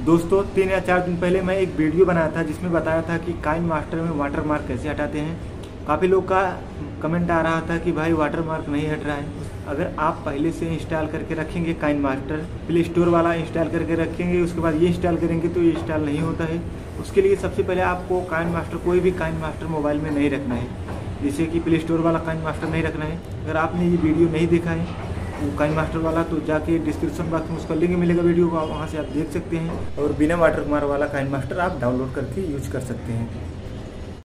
दोस्तों 3 या 4 दिन पहले मैं एक वीडियो बनाया था जिसमें बताया था कि काइन मास्टर में वाटर मार्क कैसे हटाते हैं। काफ़ी लोग का कमेंट आ रहा था कि भाई वाटर मार्क नहीं हट रहा है। अगर आप पहले से इंस्टॉल करके रखेंगे काइन मास्टर, प्ले स्टोर वाला इंस्टॉल करके रखेंगे, उसके बाद ये इंस्टॉल करेंगे तो ये इंस्टॉल नहीं होता है। उसके लिए सबसे पहले आपको काइन मास्टर, कोई भी काइन मास्टर मोबाइल में नहीं रखना है, जैसे कि प्ले स्टोर वाला काइन मास्टर नहीं रखना है। अगर आपने ये वीडियो नहीं देखा है वो काइन मास्टर वाला, तो जाके डिस्क्रिप्शन बॉक्स में उसका लिंक मिलेगा वीडियो का, वहाँ से आप देख सकते हैं और बिना वाटर मार्क वाला काइन मास्टर आप डाउनलोड करके यूज कर सकते हैं।